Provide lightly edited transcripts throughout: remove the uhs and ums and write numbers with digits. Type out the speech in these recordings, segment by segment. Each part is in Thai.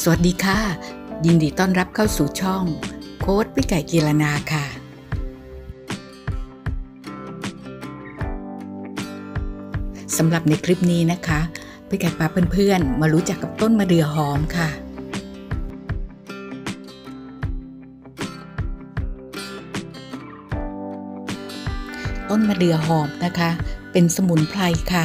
สวัสดีค่ะยินดีต้อนรับเข้าสู่ช่องโค้ชพี่ไก่กีรนาค่ะสำหรับในคลิปนี้นะคะพี่ไก่พาเพื่อนๆมารู้จักกับต้นมะเดื่อหอมค่ะต้นมะเดื่อหอมนะคะเป็นสมุนไพรค่ะ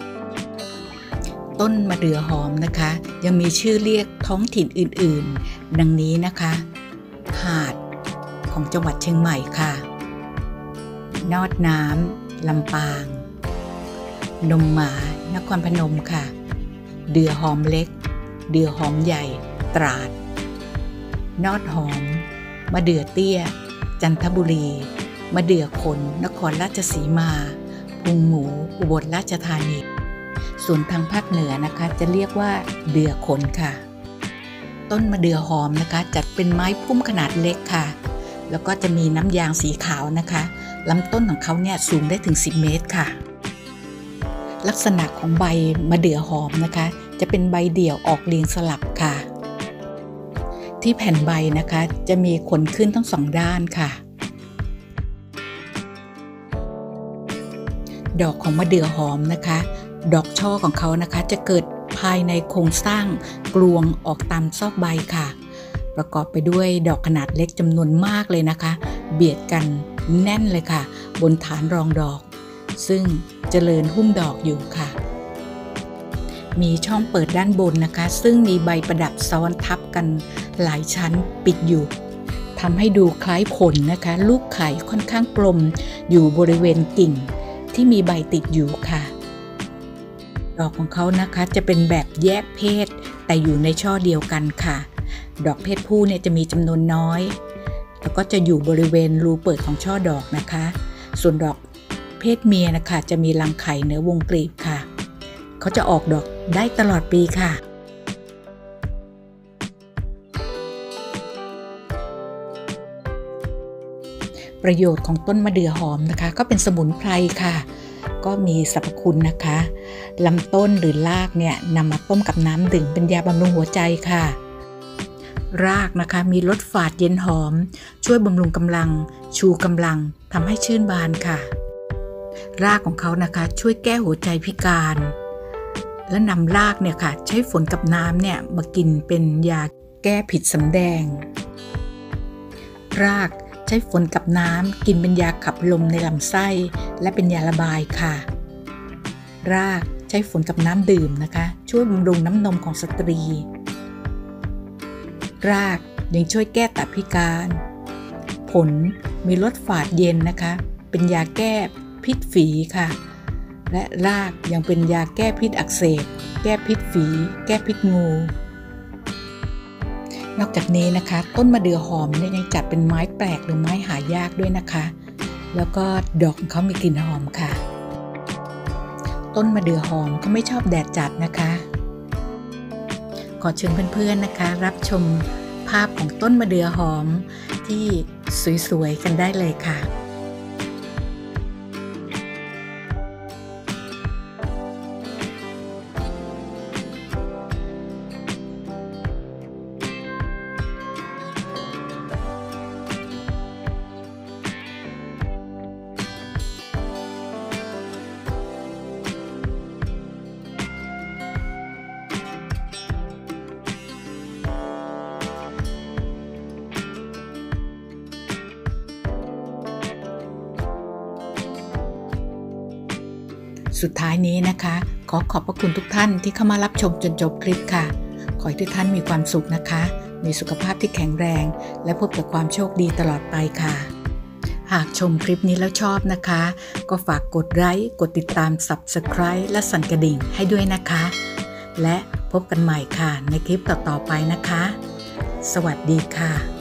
ต้นมะเดื่อหอมนะคะยังมีชื่อเรียกท้องถิ่นอื่นๆดังนี้นะคะหาดของจังหวัดเชียงใหม่ค่ะนอดน้ำลำปางนมหมานครพนมค่ะเดื่อหอมเล็กเดื่อหอมใหญ่ตราดนอดหอมมะเดื่อเตี้ยจันทบุรีมะเดื่อขนนครราชสีมาพุงหมูอุบลราชธานีส่วนทางภาคเหนือนะคะจะเรียกว่าเดื่อขนค่ะต้นมะเดื่อหอมนะคะจัดเป็นไม้พุ่มขนาดเล็กค่ะแล้วก็จะมีน้ำยางสีขาวนะคะลำต้นของเขาเนี่ยสูงได้ถึง10 เมตรค่ะลักษณะของใบมะเดื่อหอมนะคะจะเป็นใบเดี่ยวออกเรียงสลับค่ะที่แผ่นใบนะคะจะมีขนขึ้นทั้ง2 ด้านค่ะดอกของมะเดื่อหอมนะคะดอกช่อของเขานะคะจะเกิดภายในโครงสร้างกลวงออกตามซอกใบค่ะประกอบไปด้วยดอกขนาดเล็กจำนวนมากเลยนะคะเบียดกันแน่นเลยค่ะบนฐานรองดอกซึ่งเจริญหุ้มดอกอยู่ค่ะมีช่องเปิดด้านบนนะคะซึ่งมีใบประดับซ้อนทับกันหลายชั้นปิดอยู่ทำให้ดูคล้ายผลนะคะลูกไข่ค่อนข้างกลมอยู่บริเวณกิ่งที่มีใบติดอยู่ค่ะดอกของเขานะคะจะเป็นแบบแยกเพศแต่อยู่ในช่อเดียวกันค่ะดอกเพศผู้เนี่ยจะมีจำนวนน้อยแล้วก็จะอยู่บริเวณรูเปิดของช่อดอกนะคะส่วนดอกเพศเมียนะคะจะมีรังไข่เหนือวงกลีบค่ะเขาจะออกดอกได้ตลอดปีค่ะประโยชน์ของต้นมะเดื่อหอมนะคะก็เป็นสมุนไพรค่ะก็มีสรรพคุณนะคะลำต้นหรือรากเนี่ยนำมาต้มกับน้ำดื่มเป็นยาบำรุงหัวใจค่ะรากนะคะมีรสฝาดเย็นหอมช่วยบำรุงกำลังชูกำลังทำให้ชื่นบานค่ะรากของเขานะคะช่วยแก้หัวใจพิการและนำรากเนี่ยค่ะใช้ฝนกับน้ำเนี่ยมากินเป็นยาแก้ผิดสำแดงรากใช้ฝนกับน้ำกินเป็นยาขับลมในลำไส้และเป็นยาระบายค่ะรากใช้ฝนกับน้ำดื่มนะคะช่วยบำรุงน้ำนมของสตรีรากยังช่วยแก้ตับพิการผลมีรสฝาดเย็นนะคะเป็นยาแก้พิษฝีค่ะและรากยังเป็นยาแก้พิษอักเสบแก้พิษฝีแก้พิษงูนอกจากนี้นะคะต้นมะเดื่อหอมเนี่ยยังจัดเป็นไม้แปลกหรือไม้หายากด้วยนะคะแล้วก็ดอกของเขามีกลิ่นหอมค่ะต้นมะเดื่อหอมเขาไม่ชอบแดดจัดนะคะขอเชิญเพื่อนๆนะคะรับชมภาพของต้นมะเดื่อหอมที่สวยๆกันได้เลยค่ะสุดท้ายนี้นะคะขอบพระคุณทุกท่านที่เข้ามารับชมจนจบคลิปค่ะขอให้ทุกท่านมีความสุขนะคะมีสุขภาพที่แข็งแรงและพบแต่ความโชคดีตลอดไปค่ะหากชมคลิปนี้แล้วชอบนะคะก็ฝากกดไลค์กดติดตาม Subscribe และสั่นกระดิ่งให้ด้วยนะคะและพบกันใหม่ค่ะในคลิปต่อๆไปนะคะสวัสดีค่ะ